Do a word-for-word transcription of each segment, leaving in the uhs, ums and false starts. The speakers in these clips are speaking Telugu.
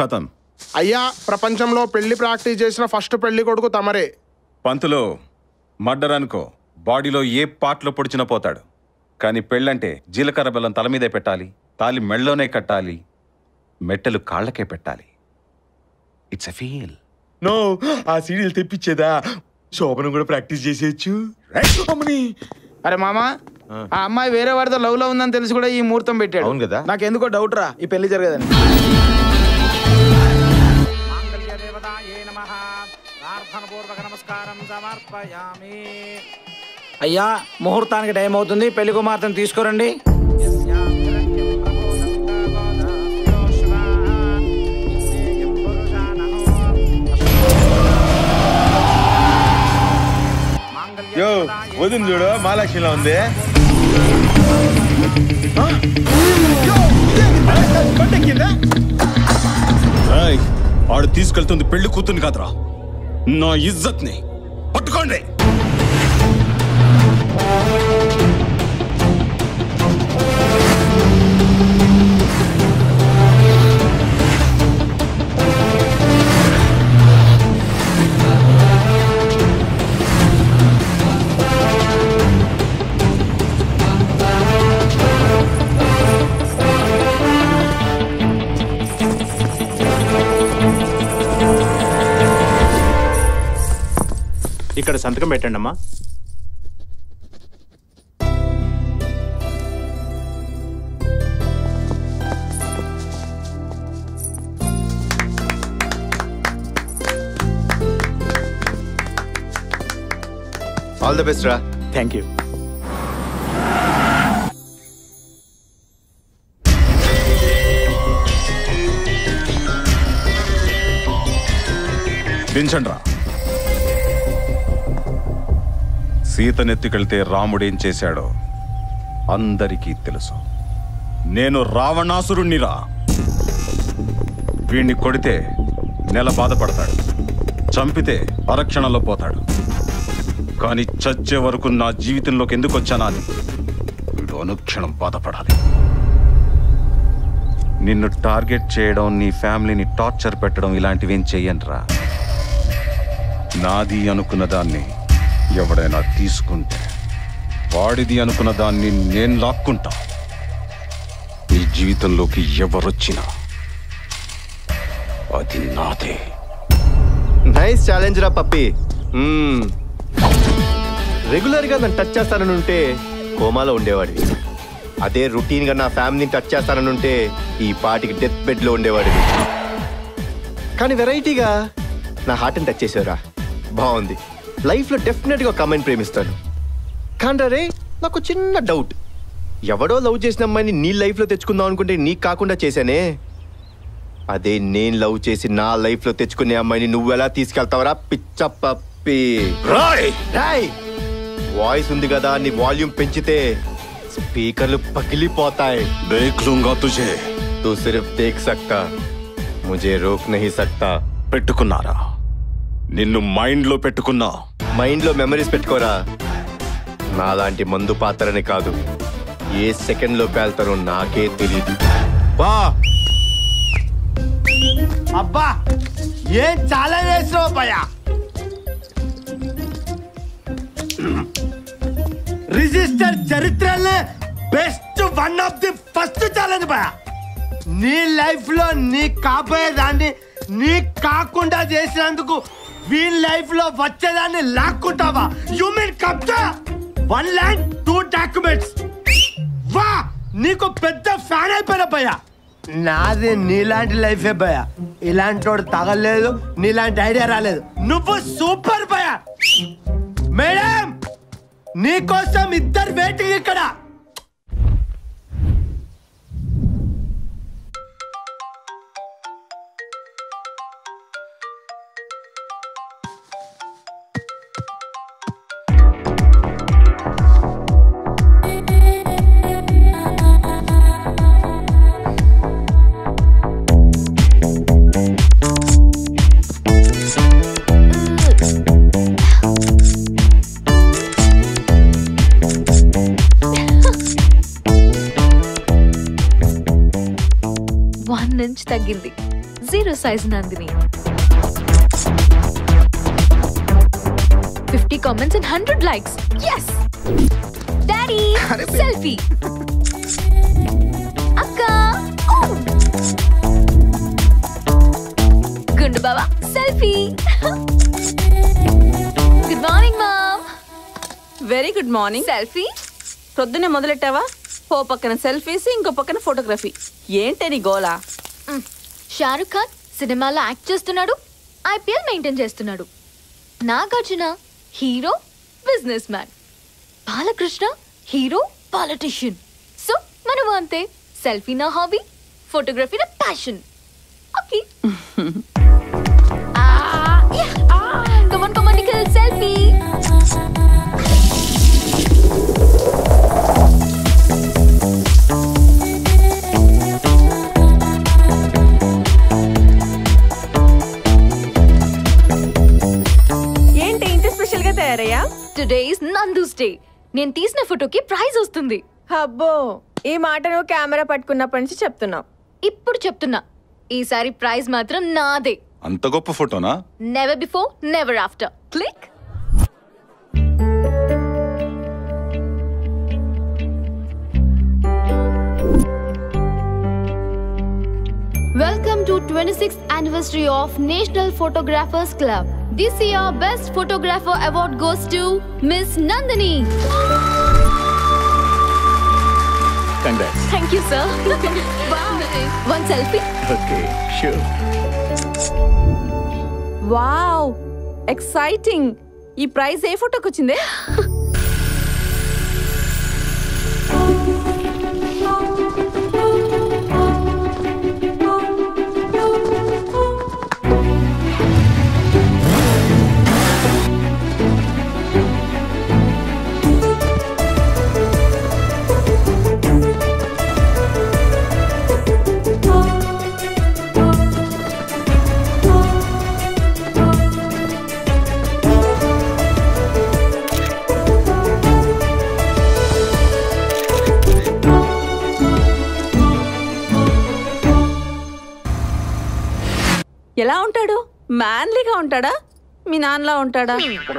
ఖతం. అయ్యా, ప్రపంచంలో పెళ్లి ప్రాక్టీస్ చేసిన ఫస్ట్ పెళ్లి కొడుకు తమరే. పంతులో మర్డర్ అనుకో, బాడీలో ఏ పార్ట్లో పొడిచినా పోతాడు. కానీ పెళ్ళంటే జీలకర్ర బెల్లం తల మీదే పెట్టాలి, తాలి మెళ్ళలోనే కట్టాలి, మెట్టెలు కాళ్ళకే పెట్టాలి. It's a feel. నో, ఆ సీరియల్ తెప్పించేదా శోభనం కూడా ప్రాక్టీస్ చేసేయచ్చు. అరే మామా, ఆ అమ్మాయి వేరే వాడితో లవ్ లో ఉందని తెలిసి కూడా ఈ ముహూర్తం పెట్టాడు. అవును కదా. నాకు ఎందుకో డౌట్ రా, ఈ పెళ్లి జరగదని. అయ్యా, ముహూర్తానికి టైం అవుతుంది, పెళ్లి కుమార్తెను తీసుకురండి. యో వదిన చూడు, మహాలక్ష్మిలా ఉంది. ఆడు తీసుకెళ్తుంది పెళ్లి కూతుర్ని కాదురా, నా ఇజ్జత్ ని. పట్టుకోండి. ఇక్కడ సంతకం పెట్టండి అమ్మా. ఆల్ ది బెస్ట్ రా. Thank you. దించండి రా. సీతనెత్తికెళ్తే రాముడేం చేశాడో అందరికీ తెలుసు. నేను రావణాసురుణ్ణిరా. వీణ్ణి కొడితే నెల బాధపడతాడు, చంపితే అరక్షణలో పోతాడు. కానీ చచ్చే వరకు నా జీవితంలోకి ఎందుకు వచ్చానా అని వీడు అనుక్షణం బాధపడాలి. నిన్ను టార్గెట్ చేయడం, నీ ఫ్యామిలీని టార్చర్ పెట్టడం ఇలాంటివేం చెయ్యనురా. నాది అనుకున్న దాన్ని ఎవడైనా తీసుకుంటే వాడిది అనుకున్న దాన్ని నేను లాక్కుంటా. నీ జీవితంలోకి ఎవరొచ్చినా అది నాదే. నైస్ ఛాలెంజ్ రా పప్పి. రెగ్యులర్ గా నన్ను టచ్ చేస్తానని ఉంటే కోమాలో ఉండేవాడివి. అదే రొటీన్ గా నా ఫ్యామిలీని టచ్ చేస్తానని ఉంటే ఈ పాటికి డెత్ బెడ్ లో ఉండేవాడివి. కానీ వెరైటీగా నా హార్ట్ని టచ్ చేసావురా, బాగుంది. లైఫ్లో డెఫినెట్గా ఒక అమ్మాయిని ప్రేమిస్తాను. కానీ రే, నాకు చిన్న డౌట్. ఎవడో లవ్ చేసిన అమ్మాయిని నీ లైఫ్లో తెచ్చుకుందాం అనుకుంటే నీకు కాకుండా చేశానే, అదే నేను లవ్ చేసి నా లైఫ్లో తెచ్చుకునే అమ్మాయిని నువ్వు ఎలా తీసుకెళ్తావరా పిచ్చ పప్పి? వాయిస్ ఉంది కదా, నీ వాల్యూమ్ పెంచితే స్పీకర్లు పగిలిపోతాయి. దేఖ్ లూంగా తుझे. తూ సిర్ఫ్ దేఖ్ సక్తా, ముझे రోక్ నహీ సక్తా. పెట్టుకున్నారా? నిన్ను మైండ్ లో పెట్టుకున్నా. మైండ్ లో మెమరీస్ పెట్టుకోరా. నాలాంటి మందు పాత్రని కాదు, ఏ సెకండ్ లో పేల్తారో నాకే తెలియదు. వా అబ్బా, ఏం చాలా చేసినావు భయ. రిజిస్టర్ చరిత్రలో best one of the first challenge భయ. నీ లైఫ్ లో నీ కాబోయేదాన్ని నీ కాకుండా చేసినందుకు వీళ్ళ లైఫ్ లో వచ్చేదాన్ని లాక్కుంటావా? యు మీన్ కబ్జా? One land two documents. వా, నీకు పెద్ద ఫ్యాన్ అయిపోయిన భయ. నాది నీలాంటి లైఫే భయ. ఇలాంటి వాడు తగలేదు, నీలాంటి ఐడియా రాలేదు. నువ్వు సూపర్ భయ. మేడం, నీకోసం ఇద్దరు వెయిటింగ్ ఇక్కడ. వన్ ఇంచ్ తగ్గింది, zero size Nandini. Fifty comments and hundred likes. yes daddy selfie. అక్క గుండు బాబా selfie. Good morning mom. Very good morning. Selfie పొద్దున్నే మొదలెట్టావా? ఓ పక్కన సెల్ఫీస్, ఇంకో పక్కన ఫోటోగ్రఫీ. ఏంటే నీ గోలా? షారుఖ్ ఖాన్ సినిమాలో యాక్ట్ చేస్తున్నాడు, ఐపీఎల్ మెయింటైన్ చేస్తున్నాడు. Nagarjuna hero, businessman. Balakrishna hero, politician. So మనము అంతే. సెల్ఫీ నా హాబీ, ఫోటోగ్రఫీ నా passion. Okay come on come on Nikhil selfie. ఏంటి ఇంత స్పెషల్ గా తయారయ్యా? Today is Nandu's day. నేను తీసిన ఫోటోకి ప్రైజ్ వస్తుంది. అబ్బో, ఈ మాట నువ్వు కెమెరా పట్టుకున్నప్పటి నుంచి చెప్తున్నావు. ఇప్పుడు చెప్తున్నా, ఈసారి ప్రైజ్ మాత్రం నాదే. అంత గొప్ప ఫోటోనా? Never before never after. Click. Welcome to twenty-sixth anniversary of National Photographers Club. This year Best Photographer Award goes to Miss Nandini. Congrats. Thank you, sir. One selfie. Okay, sure. Wow, exciting. ఈ ప్రైజ్ ఏ ఫోటోకి వచ్చిందే? ఎలా ఉంటాడు? మ్యాన్లీగా ఉంటాడా? మీ నాన్నలా ఉంటాడా?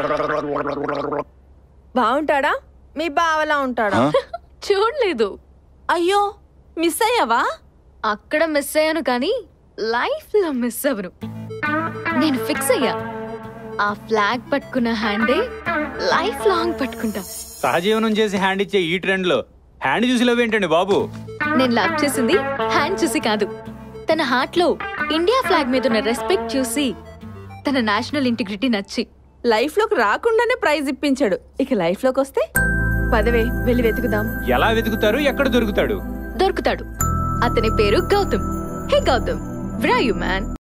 బాగుంటాడా? మీ బావలా ఉంటాడా? చూడలేదు. అయ్యో, మిస్ అయ్యావా? అక్కడ మిస్ అయ్యాను కానీ లైఫ్ లో మిస్ అవ్వను. నేను ఫిక్స్ అయ్యా, ఆ ఫ్లాగ్ పట్టుకున్న హ్యాండే లైఫ్ లాంగ్ పట్టుకుంటా. సహజీవనం చేసి హ్యాండ్ ఇచ్చే ఈ ట్రెండ్ లో హ్యాండ్ చూసి లవ్ ఏంటండి బాబు? నేను లవ్ చేసింది హ్యాండ్ చూసి కాదు, తన హార్ట్ లో ఇండియా ఫ్లాగ్ మీద ఉన్న రెస్పెక్ట్ చూసి, తన నేషనల్ ఇంటిగ్రిటీ నచ్చి. లైఫ్ లోకి రాకుండానే ప్రైజ్ ఇప్పించాడు, ఇక లైఫ్ లోకి వస్తే పదవే వెళ్ళి వెతుకుదాం. ఎలా వెతుకుతారు? ఎక్కడ దొరుకుతాడు? దొరుకుతాడు. అతని పేరు గౌతమ్. హే Gautam, where are you, man?